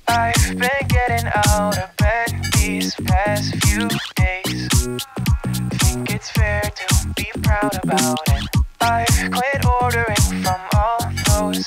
I've been getting out of bed these past few days. Think it's fair to be proud about it. I've quit ordering from all those.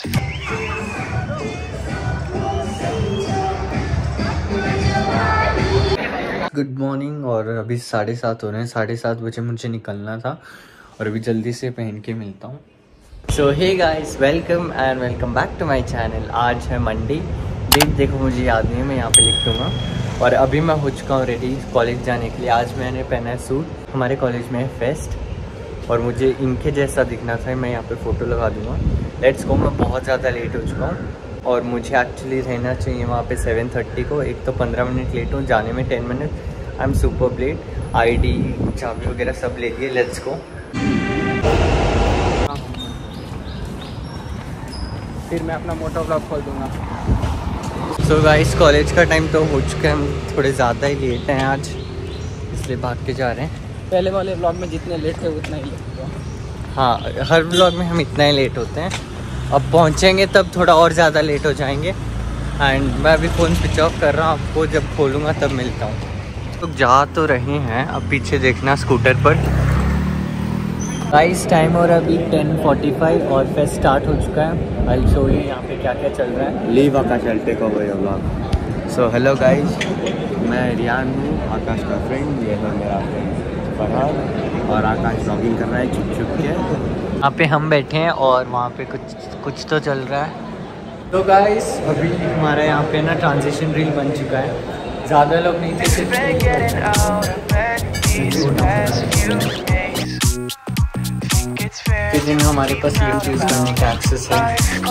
Good morning. और अभी 7:30 हो रहे हैं। 7:30 बजे मुझे निकलना था और अभी जल्दी से पहन के मिलता हूँ। So hey guys, welcome and welcome back to my channel. आज है मंडे। डेट देखो मुझे याद नहीं है, मैं यहाँ पे लिख दूँगा। और अभी मैं हो चुका हूँ रेडी कॉलेज जाने के लिए। आज मैंने पहना है सूट। हमारे कॉलेज में है फेस्ट और मुझे इनके जैसा दिखना था। मैं यहाँ पे फ़ोटो लगा दूँगा। Let's go. मैं बहुत ज़्यादा लेट हो चुका हूँ और मुझे एक्चुअली रहना चाहिए वहाँ पे 7:30 को। एक तो 15 मिनट लेट हूँ, जाने में 10 minute. I am super late. ID चाबी वगैरह सब ले लिए। Let's go. फिर मैं अपना मोटो ब्लॉग खोल दूँगा। सो गाइस, कॉलेज का टाइम तो हो चुका है। हम थोड़े ज़्यादा ही लेट हैं आज, इसलिए भाग के जा रहे हैं। पहले वाले ब्लॉग में जितने लेट थे उतना ही लेट हुआ। हाँ, हर ब्लॉग में हम इतना ही लेट होते हैं। अब पहुँचेंगे तब थोड़ा और ज़्यादा लेट हो जाएंगे। एंड मैं अभी फ़ोन स्विच ऑफ कर रहा हूँ। आपको जब खोलूँगा तब मिलता हूँ। तो जा तो रहे हैं, अब पीछे देखना स्कूटर पर। गाइस, टाइम और अभी 10:45 और फेस्ट स्टार्ट हो चुका है। आई शो यू यहाँ पे क्या क्या चल रहा है। Leave Akash, I take over your vlog. So hello guys, मैं रियान हूँ, आकाश का फ्रेंड। ये है मेरा फ्रेंड फरहाद और आकाश व्लॉगिंग कर रहा है छुप छुप के। यहाँ पे हम बैठे हैं और वहाँ पे कुछ तो चल रहा है। तो गाइस, अभी हमारा यहाँ पे ना ट्रांजिशन रील बन चुका है। ज़्यादा लोग नहीं थे, सिर्फ दिन हमारे पास लिंक यूज़ करने का एक्सेस है।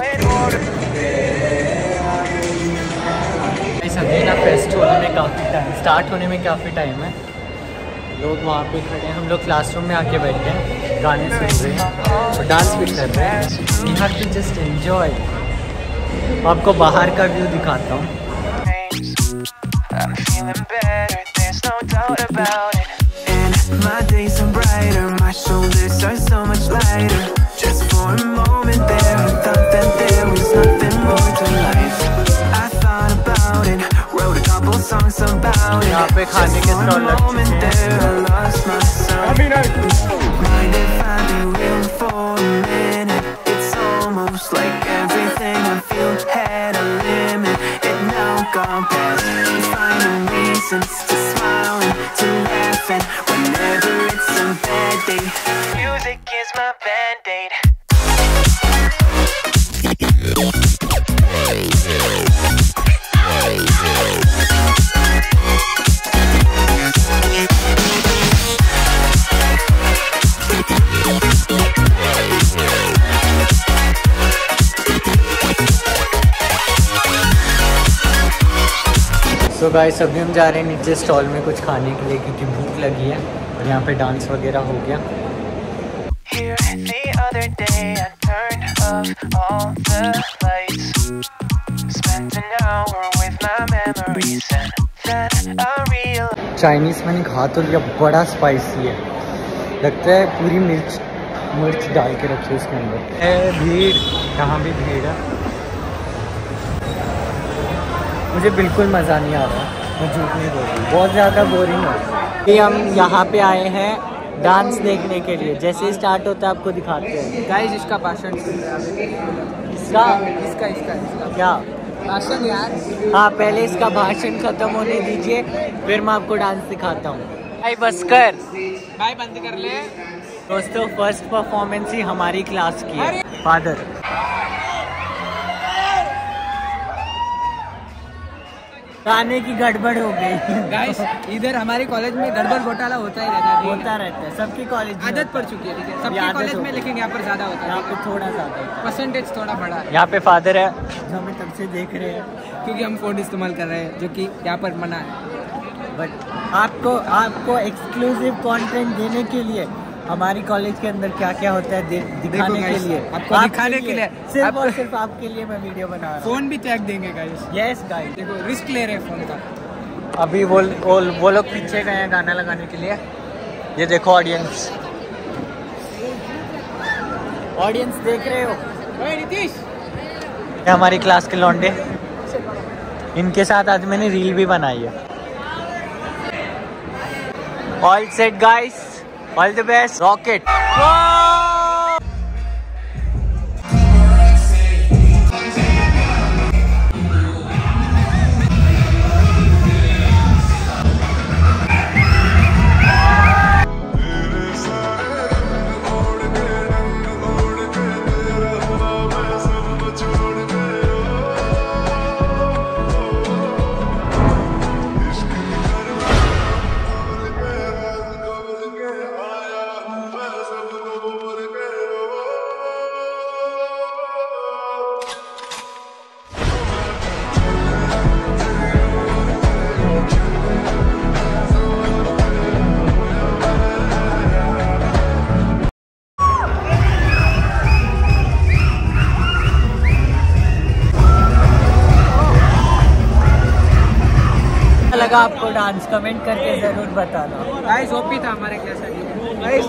अभी ना फेस्ट होने में काफ़ी टाइम, स्टार्ट होने में काफ़ी टाइम है। लोग वहाँ पे खड़े हैं, हम लोग क्लासरूम में आके बैठे हैं, गाने सुन रहे हैं और डांस भी कर रहे हैं। We have to just enjoy. आपको बाहर का व्यू दिखाता हूँ। I'm feeling better, there's no doubt about it. And my days are brighter, my shoulders are so much lighter. Just for a moment there, I thought that there was nothing more to life. I thought about it, wrote a couple songs about it. यहाँ पे खाने के stall लग चुके हैं। I lost myself. Mind if I be real for a minute? It's almost like everything I feel had a limit. It now gone past. Finding reasons to smile and to laugh at whenever it's a bad day. Music is my band-aid. तो guys, अभी हम जा रहे हैं नीचे stall में कुछ खाने के लिए क्योंकि भूख लगी है और यहाँ पे डांस वगैरह हो गया। Here the other day I turned off all the lights. Spent an hour with my memories and then I realized. Chinese मैंने खा तो लिया, बड़ा स्पाइसी है। लगता है पूरी मिर्च डाल के रखी है उसके अंदर। भीड़, यहाँ भी भीड़ है। मुझे बिल्कुल मज़ा नहीं आ रहा, मैं झूठ नहीं बोल रही, बहुत ज़्यादा बोरिंग है। हम यहाँ पे आए हैं डांस देखने के लिए। जैसे ही स्टार्ट होता है आपको दिखाते हैं। गाइस, इसका भाषण इसका क्या भाषण यार। हाँ, पहले इसका भाषण खत्म होने दीजिए, फिर मैं आपको डांस दिखाता हूँ। भाई बस कर, भाई बंद कर ले। दोस्तों, फर्स्ट परफॉर्मेंस ही हमारी क्लास की है। फादर गाने की गड़बड़ हो गई। गाइस, इधर हमारे कॉलेज में गड़बड़ घोटाला होता रहता है। सबकी कॉलेज आदत पड़ चुकी है, ठीक है, सबके कॉलेज में, लेकिन यहाँ पर ज़्यादा होता है। यहाँ पे थोड़ा ज़्यादा परसेंटेज थोड़ा बड़ा है। यहाँ पे फादर है जो हमें तब से देख रहे हैं क्योंकि हम फ़ोन इस्तेमाल कर रहे हैं, जो कि यहाँ पर मना है। बट आपको एक्सक्लूसिव कंटेंट देने के लिए हमारी कॉलेज के अंदर क्या क्या होता है दिखाने के लिए, आपको दिखाने के लिए, सिर्फ और सिर्फ आपके लिए मैं वीडियो बना रहा हूँ। फ़ोन भी टैग देंगे गाइस। यस गाइस, देखो रिस्क ले रहे हैं फ़ोन का। अभी वो लोग पीछे गए हैं गाना लगाने के लिए। ये देखो ऑडियंस देख रहे हो। ओए नीतीश, ये हमारी क्लास के लौंडे। इनके साथ आज मैंने रील भी बनाई है। All set guys, all the best, rocket. लगा आपको डांस, कमेंट करके जरूर बताना। गाइस ओपी था हमारे क्लास में।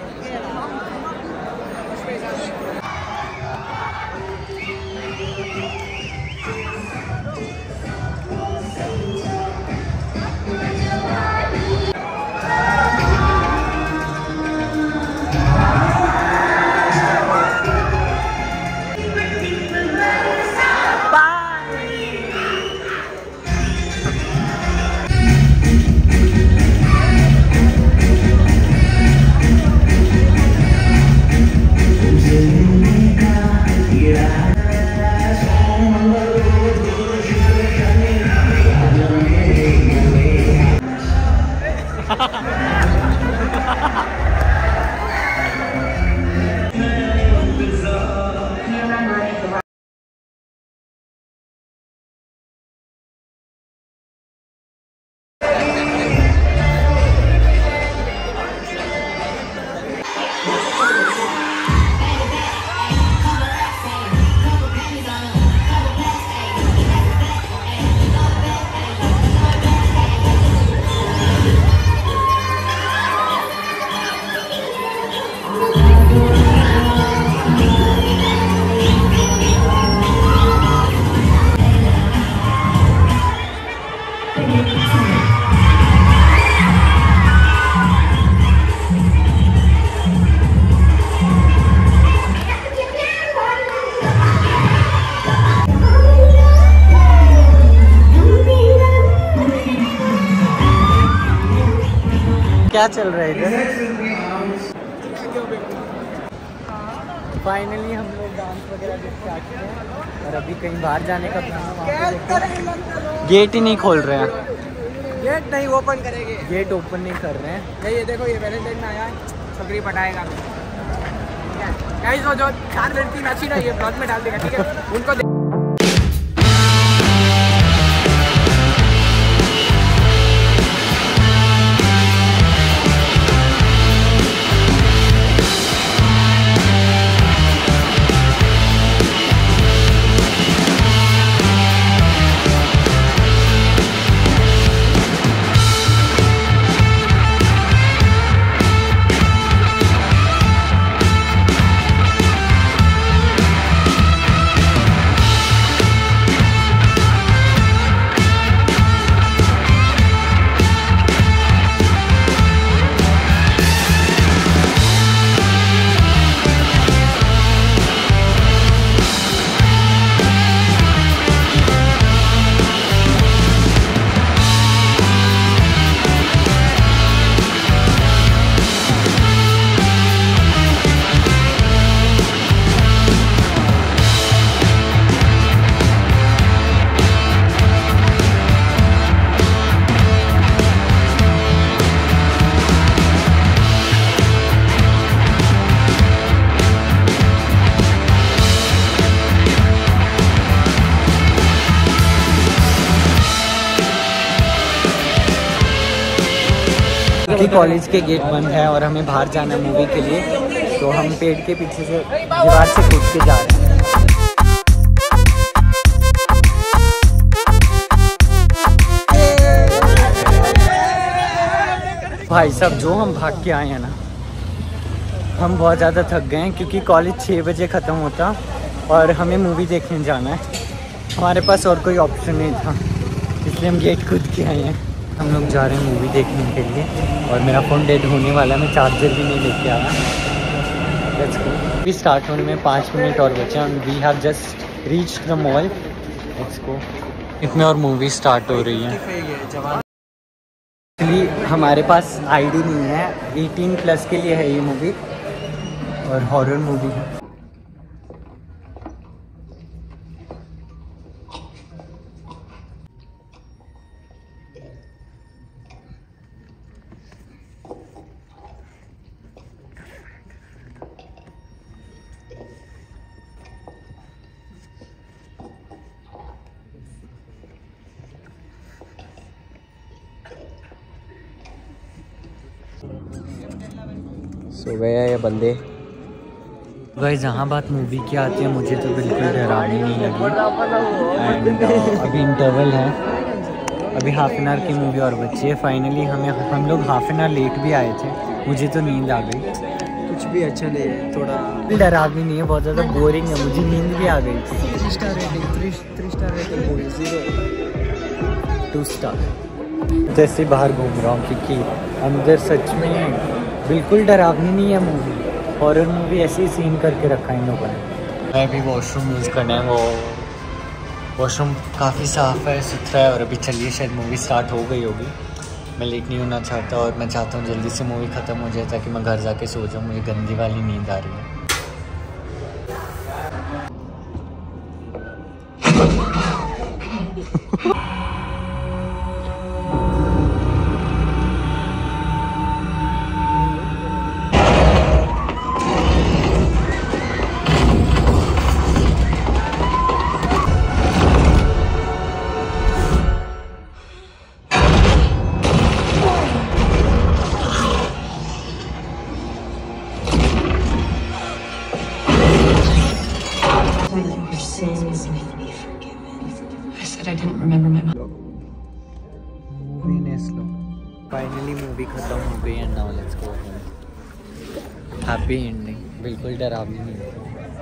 क्या चल रहा है इधर? फाइनली हम लोग डांस वगैरह भी स्टार्ट किए हैं और अभी कहीं बाहर जाने का प्लान है। गेट ही नहीं खोल रहे हैं। गेट नहीं ओपन करेंगे। गेट ओपन नहीं कर रहे हैं। ये देखो, ये वैलेंटाइन में आया है, छकरी पटाएगा। गाइस वो जो 4 लड़की नाची ना, ये ब्लॉग में डाल देगा, ठीक है? उनको कॉलेज के गेट बंद है और हमें बाहर जाना है मूवी के लिए, तो हम पेड़ के पीछे से दीवार से कूद के जा रहे हैं। भाई साहब जो हम भाग के आए हैं ना, हम बहुत ज़्यादा थक गए हैं क्योंकि कॉलेज 6 बजे ख़त्म होता और हमें मूवी देखने जाना है। हमारे पास और कोई ऑप्शन नहीं था। इसलिए हम गेट खुद के आए हैं। हम लोग जा रहे हैं मूवी देखने के लिए और मेरा फ़ोन डेड होने वाला है, मैं चार्जर भी नहीं लेके आया। Let's go. अभी स्टार्ट होने में 5 मिनट और बचे हैं। We have just reached the mall. Let's go. इसमें और मूवी स्टार्ट हो रही है। एक्चुअली हमारे पास आईडी नहीं है, 18+ के लिए है ये मूवी और हॉरर मूवी है। सो गया ये बंदे। भाई जहाँ बात मूवी की आती है मुझे तो बिल्कुल डरावनी नहीं लगी। एंड अभी इंटरवल है, अभी हाफ एन आवर की मूवी और बची है। फाइनली हम लोग हाफ एन आवर लेट भी आए थे, मुझे तो नींद आ गई। कुछ भी अच्छा नहीं है, थोड़ा डरावनी नहीं है, बहुत ज़्यादा बोरिंग है, मुझे नींद भी आ गई थी। 3 स्टार रेटिंग मूवी 2 स्टार। जैसे बाहर घूम रहा हूँ क्योंकि अंदर सच में बिल्कुल डरावनी नहीं है मूवी। हॉरर मूवी ऐसे ही सीन करके रखा है इन लोगों ने। मैं भी वॉशरूम यूज़ करना है, वो वॉशरूम काफ़ी साफ़ है, सुथरा है। और अभी चलिए शायद मूवी स्टार्ट हो गई होगी। मैं लेट नहीं होना चाहता और मैं चाहता हूँ जल्दी से मूवी ख़त्म हो जाए ताकि मैं घर जाके सो जाऊँ। मुझे गंदी वाली नींद आ रही है। मूवी ने स्लो। फाइनली मूवी खत्म हो गई है। Now let's go home. Happy ending, बिल्कुल डरावनी नहीं है।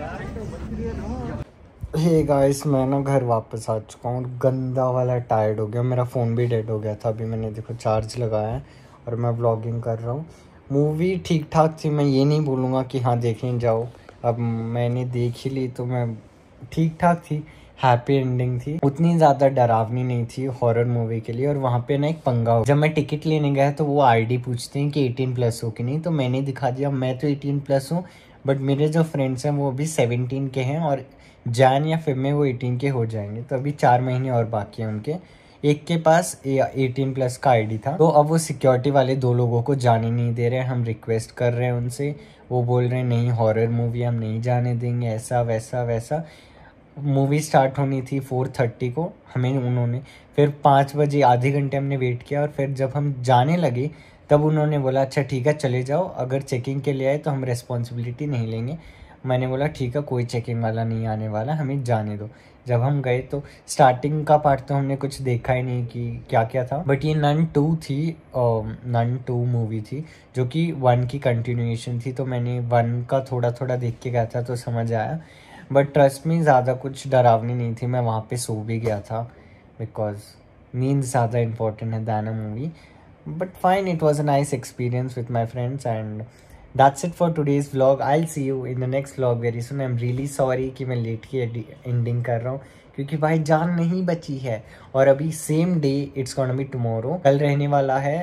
हे गाइस, मैं ना घर वापस आ चुका हूँ। गंदा वाला टायर्ड हो गया, मेरा फ़ोन भी डेड हो गया था। अभी मैंने देखो चार्ज लगाया है और मैं व्लॉगिंग कर रहा हूँ। मूवी ठीक ठाक थी, मैं ये नहीं बोलूँगा कि हाँ देखने जाओ। अब मैंने देख ही ली तो मैं ठीक ठाक थी, हैप्पी एंडिंग थी, उतनी ज़्यादा डरावनी नहीं थी हॉरर मूवी के लिए। और वहाँ पे ना एक पंगा हो, जब मैं टिकट लेने गया तो वो आईडी पूछते हैं कि 18+ हो कि नहीं, तो मैंने दिखा दिया मैं तो 18+ हूँ। बट मेरे जो फ्रेंड्स हैं वो अभी 17 के हैं और जैन या फेब में वो 18 के हो जाएंगे। तो अभी 4 महीने और बाकी हैं उनके। एक के पास 18+ का आईडी था, तो अब वो सिक्योरिटी वाले 2 लोगों को जाने नहीं दे रहे हैं। हम रिक्वेस्ट कर रहे हैं उनसे, वो बोल रहे हैं नहीं हॉरर मूवी हम नहीं जाने देंगे, ऐसा वैसा वैसा। मूवी स्टार्ट होनी थी 4:30 को, हमें उन्होंने फिर 5 बजे आधे घंटे हमने वेट किया। और फिर जब हम जाने लगे तब उन्होंने बोला अच्छा ठीक है चले जाओ, अगर चेकिंग के लिए आए तो हम रिस्पॉन्सिबिलिटी नहीं लेंगे। मैंने बोला ठीक है, कोई चेकिंग वाला नहीं आने वाला, हमें जाने दो। जब हम गए तो स्टार्टिंग का पार्ट तो हमने कुछ देखा ही नहीं कि क्या क्या था। बट ये नन 2 थी, नन 2 मूवी थी जो कि 1 की कंटिन्यूएशन थी। तो मैंने 1 का थोड़ा थोड़ा देख के गया था तो समझ आया। बट ट्रस्ट में ज़्यादा कुछ डरावनी नहीं थी। मैं वहाँ पे सो भी गया था बिकॉज नींद ज़्यादा इंपॉर्टेंट है than a movie. But fine, it was a nice experience with my friends and that's it for today's vlog. I'll see you in the next vlog very soon. I'm really sorry कि मैं late की ending कर रहा हूँ क्योंकि भाई जान नहीं बची है। और अभी same day it's gonna be tomorrow, कल रहने वाला है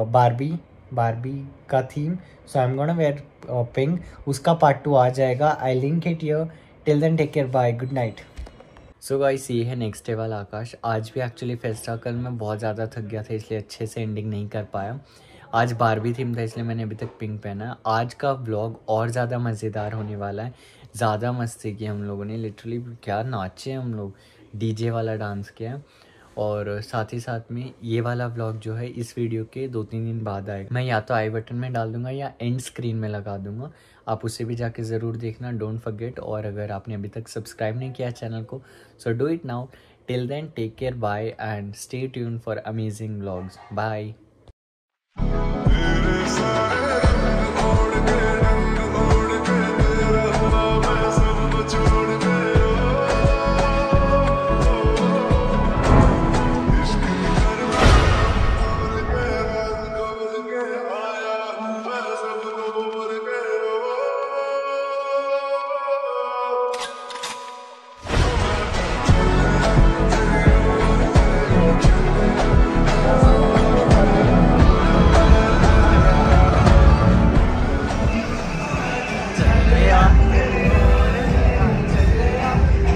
बारबी का theme. So I am gonna wear pink, उसका पार्ट 2 आ जाएगा। I link it here. Till then take care, bye, good night. So guys, ये है नेक्स्ट डे वाला आकाश। आज भी एक्चुअली फेस्ट था, कल मैं बहुत ज़्यादा थक गया था इसलिए अच्छे से एंडिंग नहीं कर पाया। आज बारबी थीम था इसलिए मैंने अभी तक पिंक पहना है। आज का व्लॉग और ज़्यादा मज़ेदार होने वाला है। ज़्यादा मस्ती की हम लोगों ने, लिटरली क्या नाचे हम लोग, डीजे वाला डांस किया। और साथ ही साथ में ये वाला व्लॉग जो है इस वीडियो के 2-3 दिन बाद आएगा। मैं या तो आई बटन में डाल दूंगा या एंड स्क्रीन में लगा दूंगा, आप उसे भी जाके ज़रूर देखना, डोंट फॉरगेट। और अगर आपने अभी तक सब्सक्राइब नहीं किया चैनल को so do it now. Till then take care, bye and stay tune for amazing vlogs. Bye.